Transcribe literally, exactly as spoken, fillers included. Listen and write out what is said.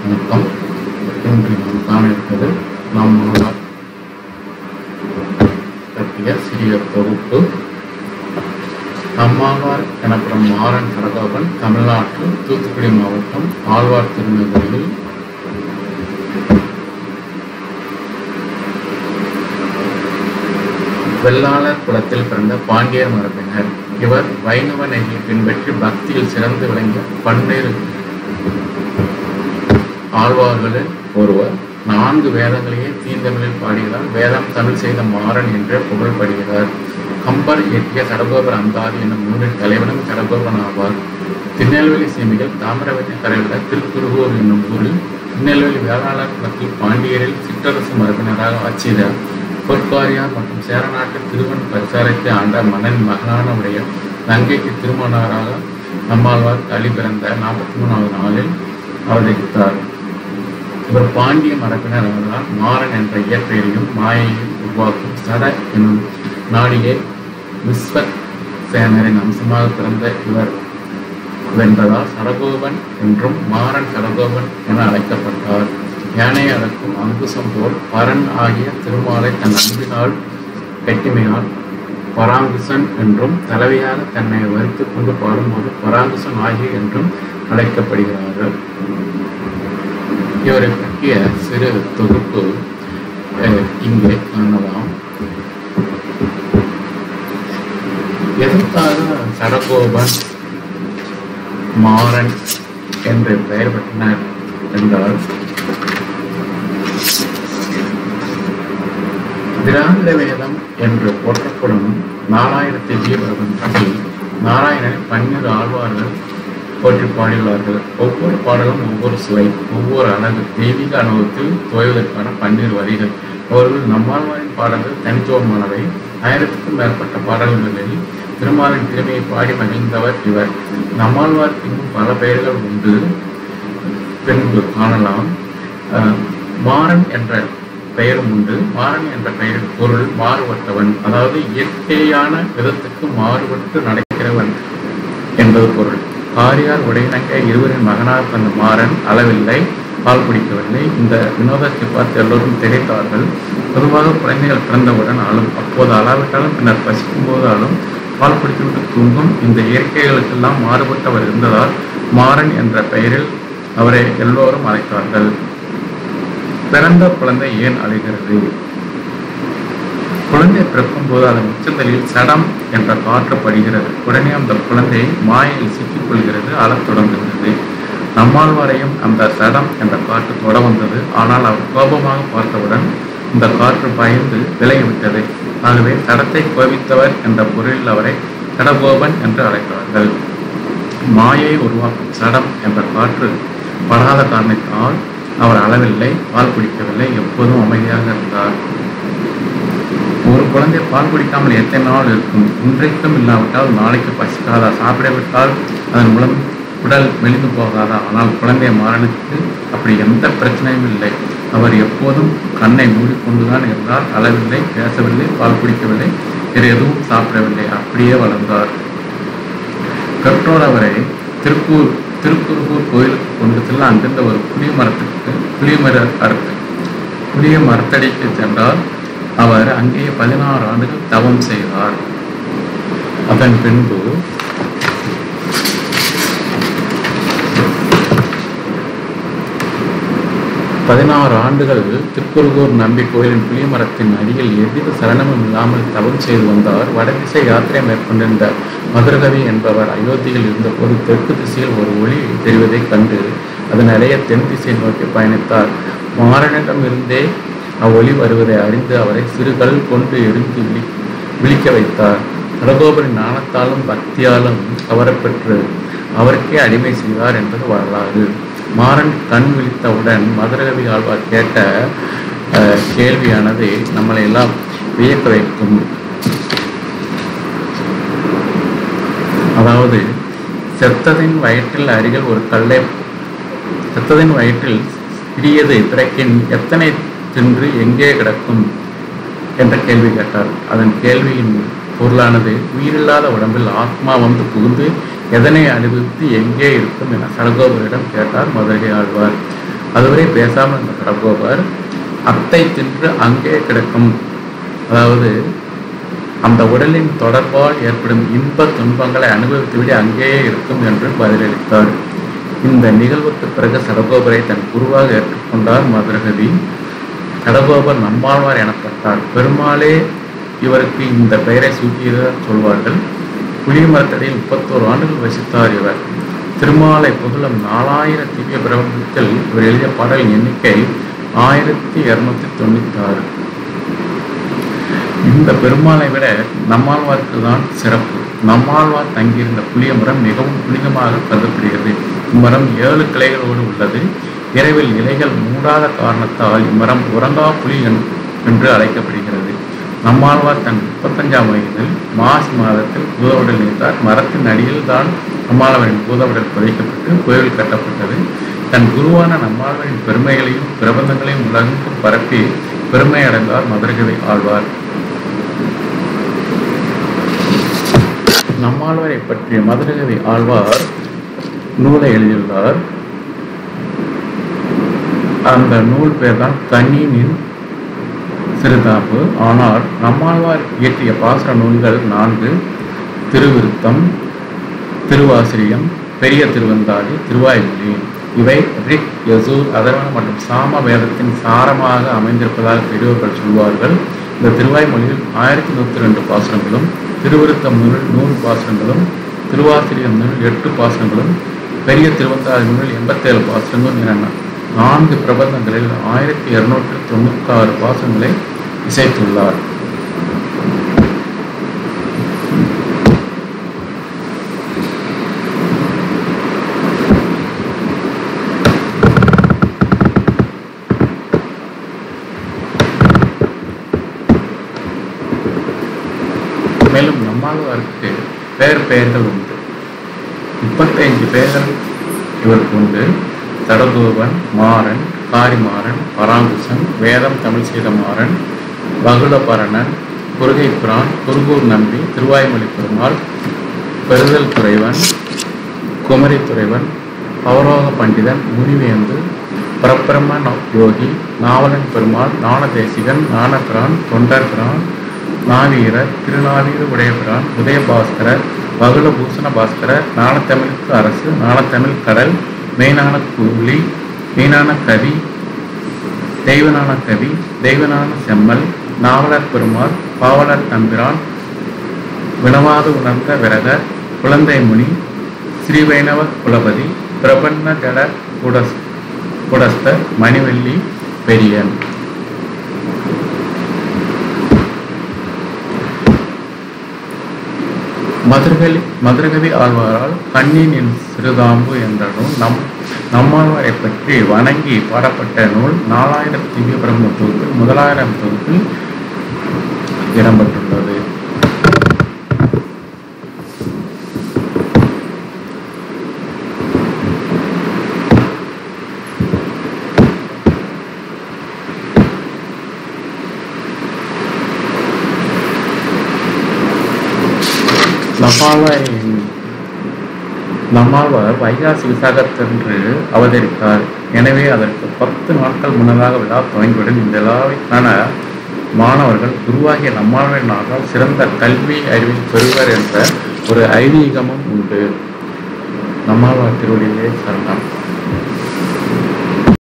வணக்கம். இன்று நாம் காண இருப்பது நாம் முன்னாள் பற்றிய சிறிய தொகுப்பு. நம்மாழ்வார் எனப்படும் மாறன் சடகோபன் தமிழ்நாட்டில் தூத்துக்குடி மாவட்டம் ஆழ்வார் திருநகரில் வெள்ளாளர் குலத்தில் பிறந்த பாண்டியர் மரபினர். இவர் வைணவ நெறியை பின்பற்றி பக்தியில் சிறந்து விளங்கிய பன்னிரு ஆழ்வார்களில் ஒருவர். நான்கு வேதங்களையே தீந்தமிழில் பாடுகிறார். வேதம் தமிழ் செய்த மாறன் என்றே புகழ்படுகிறார். கம்பர் இயற்றிய சடகோபர் அந்தாதி என்னும் நூலின் தலைவனும் சடகோபன் ஆவார். திருநெல்வேலி சீமையில் தாமிரவர்த்தி தலைவிட திருக்குறுகூர் என்னும் ஊரில் திருநெல்வேலி வேளாளர் குலத்தில் பாண்டியரில் சிற்றரசு மரபினராக ஆட்சியர் பொற்காரியார் மற்றும் சேரநாட்டு திருவன் பரிசாரத்தை ஆண்ட மன்னன் மகனான உடைய தங்கைக்கு திருமணராக நம்மாழ்வார் களி பிறந்த நாற்பத்தி மூணாவது நாளில் அவதரித்தார். இவர் பாண்டிய மரபினர் அவர்களால் மாறன் என்ற இயற்பெயரையும் மாயையும் உருவாக்கும் சட என்னும் நாடியே விஸ்வசேனரின் அம்சமாக பிறந்த இவர் வென்றதால் சடகோபன் என்றும் மாறன் சடகோபன் என அழைக்கப்பட்டார். யானை அடக்கும் அங்குசம் போல் பரன் ஆகிய திருமாலை தன் அன்பினால் கட்டிமையால் பராங்குசன் என்றும் தலைவையாக தன்னை வரித்து கொண்டு பாடும்போது பராங்குசன் ஆகிய என்றும் அழைக்கப்படுகிறார்கள். இவரை பற்றிய சிறு தொகுப்பு இங்கே காணலாம். எதற்காக சடகோபன் மாறன் என்று பெயர் பெற்றனர் என்றால், திராவிட வேதம் என்று போற்றப்படும் நாலாயிரத்தி ஜீவபதி நாராயணனை பன்னிரு ஆழ்வார்கள் போற்றி பாடியுள்ளார்கள். ஒவ்வொரு பாடலும் ஒவ்வொரு சுவை, ஒவ்வொரு அழகு, தெய்வீக அனுபவத்தில் துவைவதற்கான பன்னிரு வரிகள். அவர்கள் நம்மாழ்வாரின் பாடல்கள் தனித்துவமானவை. ஆயிரத்துக்கும் மேற்பட்ட பாடல்களில் திருமாலின் திறமையை பாடி மகிழ்ந்தவர் இவர். நம்மாழ்வாருக்கு இன்னும் பல பெயர்கள் உண்டு. பின்பு காணலாம். மாறன் என்ற பெயரும் உண்டு. மாறன் என்ற பெயரின் பொருள் மாறுபட்டவன், அதாவது இயற்கையான விதத்துக்கு மாறுபட்டு நடக்கிறவன் என்பது பொருள். ஆரியார் உடையினங்க இருவரின் மகனாக தந்த மாறன் அளவில்லை, பால் குடிக்கவில்லை. இந்த வினோதத்தை பார்த்து எல்லோரும் திகைத்தார்கள். பொதுவாக குழந்தைகள் பிறந்தவுடன் ஆளும், அப்போது அளவிட்டாலும் பின்னர் பசிக்கும் போது ஆளும், பால் குடித்துவிட்டு தூங்கும். இந்த இயற்கைகளுக்கெல்லாம் மாறுபட்டவர் இருந்ததால் மாறன் என்ற பெயரில் அவரை எல்லோரும் அழைத்தார்கள். பிறந்த குழந்தை ஏன் அழைகிறது? குழந்தை பிறக்கும் போது அதன் உச்சந்தலில் சடம் என்ற காற்று படுகிறது. உடனே அந்த குழந்தை மாயையில் சிக்கிக் கொள்கிறது, அழத் தொடங்குகிறது. நம்மாழ்வாரையும் அந்த சடம் என்ற காற்று தொட வந்தது. ஆனால் அவர் கோபமாக பார்த்தவுடன் இந்த காற்று பயந்து விலகிவிட்டது. ஆகவே சடத்தை கோபித்தவர் என்ற பொருளில் அவரை சடகோபன் என்று அழைத்தார்கள். மாயை உருவாக்கும் சடம் என்ற காற்று படாத காரணத்தால் அவர் அளவில்லை, பால் குடிக்கவில்லை, எப்போதும் அமைதியாக இருந்தார். ஒரு குழந்தை பால் குடிக்காமல் எத்தனை நாள் இருக்கும்? இன்றைக்கும் இல்லாவிட்டால் நாளைக்கு பசிக்காதா? சாப்பிடவிட்டால் அதன் மூலம் உடல் மெலிந்து போகாதா? ஆனால் குழந்தை மாறனுக்கு அப்படி எந்த பிரச்சனையும் இல்லை. அவர் எப்போதும் கண்ணை மூடிக்கொண்டுதான் இருந்தார். அளவில்லை, பேசவில்லை, பால் குடிக்கவில்லை, வேறு எதுவும் சாப்பிடவில்லை. அப்படியே வளர்ந்தார். பெற்றோர் அவரை திருப்பூர் திருக்குறுகூர் கோயிலுக்கு கொண்டு செல்ல அங்கிருந்த ஒரு புளிய மரத்துக்கு புளிய மர அறுத்து புளிய மரத்தடிக்கு சென்றால் அவர் அங்கே பதினாறு ஆண்டுகள் தவம் செய்தார். அதன் பின்பு பதினாறு ஆண்டுகள் திருக்குறுகூர் நம்பி கோயிலின் புளிய மரத்தின் அடியில் எவ்வித சலனமும் இல்லாமல் தவம் செய்து வந்தார். வடதிசை யாத்திரை மேற்கொண்டிருந்த மதுரகவி என்பவர் அயோத்தியில் இருந்தபோது தெற்கு திசையில் ஒரு ஒளி தெரிவதைக் கண்டு அதன் அடைய தென் திசை நோக்கி பயணித்தார். மாறனிடம் இருந்தே அவ்வொளி வருவதை அறிந்து அவரை சிறுகள் கொண்டு எரிந்து விழி விழிக்க வைத்தார். சடகோபரின் ஞானத்தாலும் பக்தியாலும் கவரப்பெற்று அவருக்கே அடிமை செய்தார் என்பது வரலாறு. மாறன் கண் விழித்தவுடன் மதுரகவி ஆழ்வார் கேட்ட கேள்வியானது நம்மளை எல்லாம் வியக்க வைக்கும். அதாவது, செத்ததின் வயிற்றில் அருகில் ஒரு கல்லை செத்ததின் வயிற்றில் சிறியது பிறக்கின் எத்தனை தின்று எங்கே கிடக்கும் என்ற கேள்வி கேட்டார். அதன் கேள்வியின் பொருளானது உயிரில்லாத உடம்பில் ஆத்மா வந்து புகுந்து எதனை அனுபவித்து எங்கே இருக்கும் என சடகோபரிடம் கேட்டார் மதுரை ஆழ்வார். அதுவரை பேசாமல் இருந்த சடகோபர் அத்தை தின்று அங்கே கிடக்கும், அதாவது அந்த உடலின் தொடர்பால் ஏற்படும் இன்ப துன்பங்களை அனுபவித்துவிட அங்கேயே இருக்கும் என்று பதிலளித்தார். இந்த நிகழ்வுக்கு பிறகு சடகோபரை தன் குருவாக ஏற்றுக்கொண்டார் மதுரகவி. சடகோபர் நம்மாழ்வார் எனப்பட்டார். பெருமாளே இவருக்கு இந்த பெயரை சூட்டியதாக சொல்வார்கள். புளிய மரத்தடியில் முப்பத்தோரு ஆண்டுகள் வசித்தார் இவர். திருமாலை புகழும் நாலாயிரம் திவ்ய பிரபந்தத்தில் இவர் எழுதிய பாடலின் எண்ணிக்கை ஆயிரத்தி இருநூத்தி தொண்ணூத்தி ஆறு. இந்த பெருமாளை விட நம்மாழ்வாருக்கு தான் சிறப்பு. நம்மாழ்வார் தங்கியிருந்த புளிய மரம் மிகவும் புனிதமாக கருதப்படுகிறது. இம்மரம் ஏழு கிளைகளோடு உள்ளது. இரவில் இலைகள் மூடாத காரணத்தால் இம்மரம் உறங்கா புலி என்று அழைக்கப்படுகிறது. நம்மாழ்வார் தன் முப்பத்தஞ்சாம் வயதில் மாசி மாதத்தில் பூதவுடல் நீத்தார். மரத்தின் அடியில் தான் நம்மாழ்வாரின் பூதவுடல் புதைக்கப்பட்டு கோயில் கட்டப்பட்டது. தன் குருவான நம்மாழ்வாரின் பெருமைகளையும் பிரபந்தங்களையும் உலகெங்கும் பரப்பி பெருமை அடைந்தார் மதுரகவி ஆழ்வார். நம்மாழ்வாரை பற்றிய மதுரகவி ஆழ்வார் நூலை எழுதியுள்ளார். அந்த நூல் பேர் தான் கண்ணினின் சிறுதாப்பு. ஆனால் நம்மாழ்வார் இயற்றிய பாசுர நூல்கள் நான்கு: திருவிருத்தம், திருவாசிரியம், பெரிய திருவந்தாதி, திருவாய்மொழி. இவை ரிக், யசூர், அதர்வன மற்றும் சாம வேதத்தின் சாரமாக அமைந்திருப்பதாக பெரியவர்கள் சொல்வார்கள். இந்த திருவாய்மொழியில் ஆயிரத்தி நூற்றி ரெண்டு பாசுரங்களும், திருவிருத்தம் நூலில் நூறு பாசுரங்களும், திருவாசிரியம் நூலில் எட்டு பாசுரங்களும், பெரிய திருவந்தாதி நூலில் எண்பத்தேழு பாசுரங்களும் என நான்கு பிரபந்தங்களில் ஆயிரத்தி இருநூற்றி தொண்ணூற்றி ஆறு பாசுரங்களை இசைத்துள்ளார். மேலும் நம்மாழ்வாருக்கு பெயர் பெயர்கள் உண்டு. முப்பத்தைந்து பெயர்கள் இவருக்கு உண்டு. சடகோபன், மாறன், காரிமாறன், பராங்குசன், வேதம் தமிழ் செய்த மாறன், பகுளபரணன், குருகைப்புரான், குருகூர் நம்பி, திருவாய்மொழி பெருமாள், பெறுதல் துறைவன், குமரி துறைவன், பவரோக பண்டிதன், முனிவேந்து, பரபிரம்ம யோகி, நாவலன் பெருமாள், ஞானதேசிகன், ஞானபிரான், தொண்டர்பிரான், நாவீரர், திருநாவீர உடையபிரான், உதயபாஸ்கரர், பகுல பூஷண பாஸ்கரர், ஞானத்தமிழுக்கு அரசு, ஞானத்தமிழ் கடல், மெய்ஞான கூலி, மெய்ஞான கவி, தெய்வனான கவி, தெய்வனான செம்மல், நாவலர் பெருமாள், பாவலர் தம்பிரான், வினவாது உணர்ந்த விரதர், குழந்தை முனி, ஸ்ரீவைணவ குலபதி, பிரபன்ன ஜட குடஸ் குடஸ்தர், மணிவெள்ளி பெரியன். மதுரகவி மதுரகவி ஆழ்வாரால் கண்ணினின் சிறுதாம்பு என்ற நூல் நம் நம்மாழ்வாரை பற்றி வணங்கி பாடப்பட்ட நூல் நாலாயிரம் திவ்ய பிரம்ம தொகுப்பில் முதலாயிரம் தொகுப்பில் இடம்பெற்றுள்ளது. நம்மாழ்வாரின் நம்மாழ்வார் வைகாசி விசாகத்தன்று அவதரித்தார். எனவே அதற்கு பத்து நாட்கள் முன்னதாக விழா துவங்கிவிடும். இந்த விழாவிற்கான மாணவர்கள் குருவாகிய நம்மாழ்வாரினால் சிறந்த கல்வி அறிவை பெறுவர் என்ற ஒரு ஐதீகமும் உண்டு. நம்மாழ்வார் திருவடியிலே சரணம்.